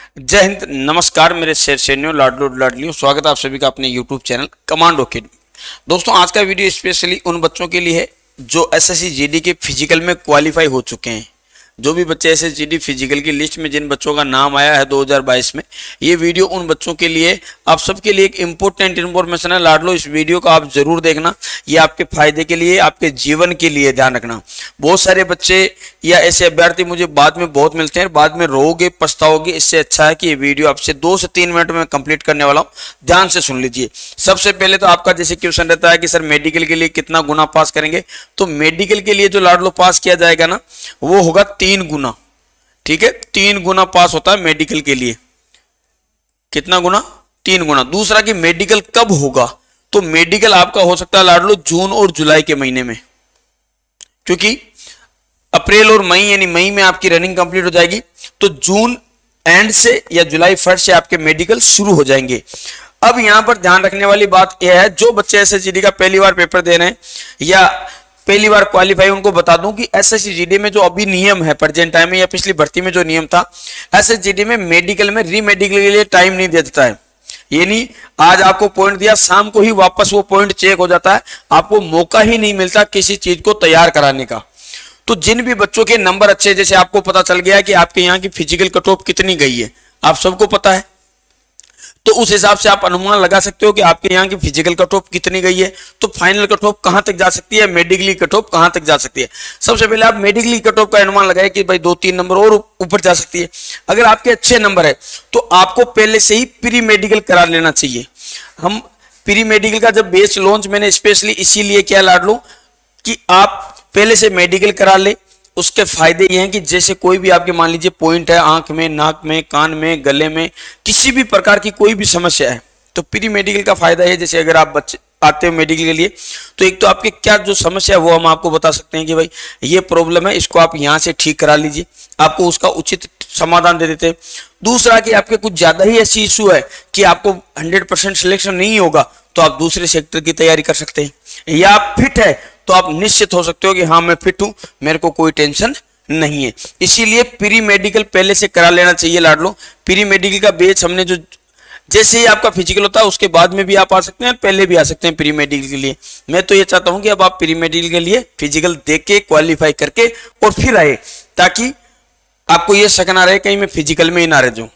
जय हिंद, नमस्कार मेरे शेर सैनियों, लाडलो लाडलियों। स्वागत है आप सभी का अपने यूट्यूब चैनल कमांडो किड। दोस्तों, आज का वीडियो स्पेशली उन बच्चों के लिए है जो एसएससी जीडी के फिजिकल में क्वालिफाई हो चुके हैं। जो भी बच्चे एसएससी जीडी फिजिकल की लिस्ट में जिन बच्चों का नाम आया है 2022 में, ये वीडियो उन बच्चों के लिए, आप सबके लिए एक इंपॉर्टेंट इन्फॉर्मेशन है। लाडलो, इस वीडियो को आप जरूर देखना, ये आपके फायदे के लिए, आपके जीवन के लिए ध्यान रखना। बहुत सारे बच्चे या ऐसे अभ्यर्थी मुझे बाद में बहुत मिलते हैं, बाद में रोओगे, पछताओगे। इससे अच्छा है कि ये वीडियो आपसे 2 से 3 मिनट में कंप्लीट करने वाला हूं, ध्यान से सुन लीजिए। सबसे पहले तो आपका जैसे क्वेश्चन रहता है कि सर मेडिकल के लिए कितना गुना पास करेंगे, तो मेडिकल के लिए जो लाडलो पास किया जाएगा ना, वो होगा 3 गुना। ठीक है, 3 गुना पास होता है मेडिकल के लिए। कितना गुना? 3 गुना। दूसरा कि मेडिकल कब होगा, तो मेडिकल आपका हो सकता है लाडलो जून और जुलाई के महीने में, क्योंकि अप्रैल और मई यानी मई में आपकी रनिंग कंप्लीट हो जाएगी, तो जून एंड से या जुलाई फर्स्ट से आपके मेडिकल शुरू हो जाएंगे। अब यहां पर ध्यान रखने वाली बात यह है, जो बच्चे एसएससी का पहली बार पेपर दे रहे हैं या पहली बार क्वालिफाई, उनको बता दूं कि एसएससी जीडी में जो अभी नियम है प्रेजेंट टाइम में या पिछली भर्ती में जो नियम था, एसएससी जीडी में मेडिकल में री मेडिकल के लिए टाइम नहीं दे देता है। ये नहीं आज आपको पॉइंट दिया, शाम को ही वापस वो पॉइंट चेक हो जाता है, आपको मौका ही नहीं मिलता किसी चीज को तैयार कराने का। तो जिन भी बच्चों के नंबर अच्छे, जैसे आपको पता चल गया कि आपके यहाँ की फिजिकल कट ऑफ कितनी गई है, आप सबको पता है, तो उस हिसाब से आप अनुमान लगा सकते हो कि आपके यहाँ की फिजिकल कट ऑफ कितनी गई है, तो फाइनल कट ऑफ कहां तक जा सकती है, मेडिकली कट ऑफ कहां तक जा सकती है। सबसे पहले आप मेडिकली कट ऑफ का अनुमान लगाए कि भाई 2-3 नंबर और ऊपर जा सकती है। अगर आपके अच्छे नंबर है तो आपको पहले से ही प्री मेडिकल करा लेना चाहिए। हम प्री मेडिकल का जब बेस लॉन्च मैंने स्पेशली इसीलिए किया लाडलो कि आप पहले से मेडिकल करा ले। उसके फायदे ये हैं कि जैसे कोई भी आपके मान लीजिए पॉइंट है आंख में, नाक में, कान में, गले में, किसी भी प्रकार की कोई भी समस्या है, तो प्री मेडिकल का फायदा है। जैसे अगर आप बच्चे आते हो मेडिकल के लिए, तो एक तो आपके क्या जो समस्या है वो हम आपको बता सकते हैं कि भाई ये प्रॉब्लम है, इसको आप यहाँ से ठीक करा लीजिए, आपको उसका उचित समाधान दे देते हैं। दूसरा कि आपके कुछ ज्यादा ही ऐसी इशू है कि आपको 100% सिलेक्शन नहीं होगा, तो आप दूसरे सेक्टर की तैयारी कर सकते हैं। या आप फिट है तो आप निश्चित हो सकते हो कि हाँ मैं फिट हूं, मेरे को कोई टेंशन नहीं है। इसीलिए प्री मेडिकल पहले से करा लेना चाहिए लाडलो। प्री मेडिकल का बेस हमने जो, जैसे ही आपका फिजिकल होता है उसके बाद में भी आप आ सकते हैं, पहले भी आ सकते हैं प्री मेडिकल के लिए। मैं तो ये चाहता हूं कि अब आप प्री मेडिकल के लिए फिजिकल देख के क्वालिफाई करके और फिर आए, ताकि आपको ये शक ना रहे कहीं मैं फिजिकल में ही ना रह जाऊं।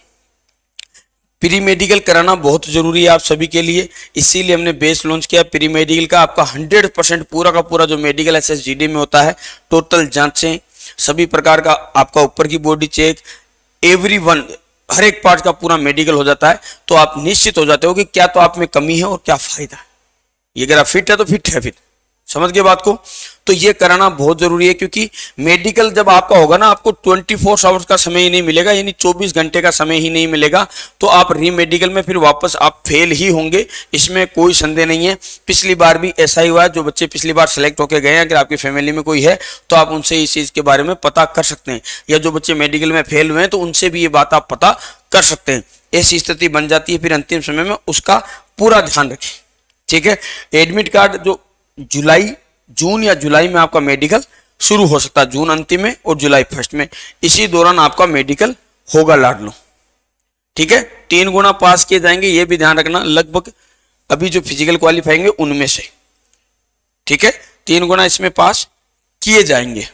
प्री मेडिकल कराना बहुत जरूरी है आप सभी के लिए, इसीलिए हमने बेस लॉन्च किया प्री मेडिकल का। आपका 100% पूरा का पूरा जो मेडिकल एसएसजीडी में होता है, टोटल जांचें, सभी प्रकार का आपका ऊपर की बॉडी चेक, एवरीवन, हर एक पार्ट का पूरा मेडिकल हो जाता है। तो आप निश्चित हो जाते हो कि क्या तो आप में कमी है और क्या फायदा है। ये अगर आप फिट है तो फिट है, फिर समझ गए बात को। तो ये कराना बहुत जरूरी है, क्योंकि मेडिकल जब आपका होगा ना, आपको 24 आवर्स का समय ही नहीं मिलेगा, यानी 24 घंटे का समय ही नहीं मिलेगा। तो आप री मेडिकल में फिर वापस आप फेल ही होंगे, इसमें कोई संदेह नहीं है। पिछली बार भी ऐसा ही हुआ है, जो बच्चे पिछली बार सेलेक्ट होकर गए हैं, अगर आपकी फैमिली में कोई है तो आप उनसे इस चीज के बारे में पता कर सकते हैं, या जो बच्चे मेडिकल में फेल हुए हैं तो उनसे भी ये बात आप पता कर सकते हैं। ऐसी स्थिति बन जाती है, फिर अंतिम समय में उसका पूरा ध्यान रखें। ठीक है, एडमिट कार्ड जो जून या जुलाई में आपका मेडिकल शुरू हो सकता है, जून अंतिम में और जुलाई फर्स्ट में, इसी दौरान आपका मेडिकल होगा लाडलो। ठीक है, 3 गुना पास किए जाएंगे, ये भी ध्यान रखना, लगभग अभी जो फिजिकल क्वालिफाई होंगे उनमें से। ठीक है, 3 गुना इसमें पास किए जाएंगे।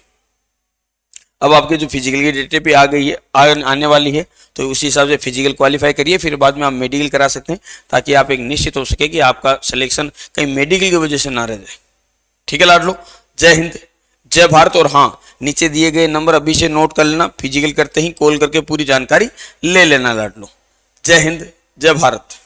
अब आपके जो फिजिकल की डेट पे आ गई है, आने वाली है, तो उसी हिसाब से फिजिकल क्वालिफाई करिए, फिर बाद में आप मेडिकल करा सकते हैं, ताकि आप एक निश्चित हो सके कि आपका सिलेक्शन कहीं मेडिकल की वजह से ना रह जाए। ठीक है लाडलो, जय हिंद, जय भारत। और हाँ, नीचे दिए गए नंबर अभी से नोट कर लेना, फिजिकल करते ही कॉल करके पूरी जानकारी ले लेना लाडलो। जय हिंद, जय भारत।